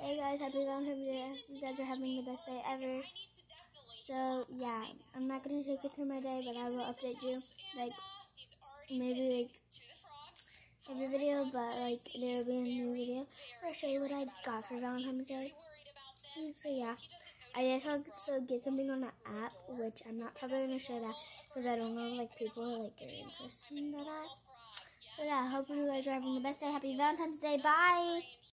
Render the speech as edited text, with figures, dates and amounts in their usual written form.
Hey guys, happy Valentine's Day. You guys are having the best day ever. So yeah, I'm not gonna take you through my day, but I will update you like maybe like every video, but like there will be a new video where I show you what I got for Valentine's Day. So yeah, I just also get something on the app, which I'm not probably gonna show that because I don't know like people are like very interested in that app. So yeah, hopefully you guys are having the best day. Happy Valentine's Day. Bye.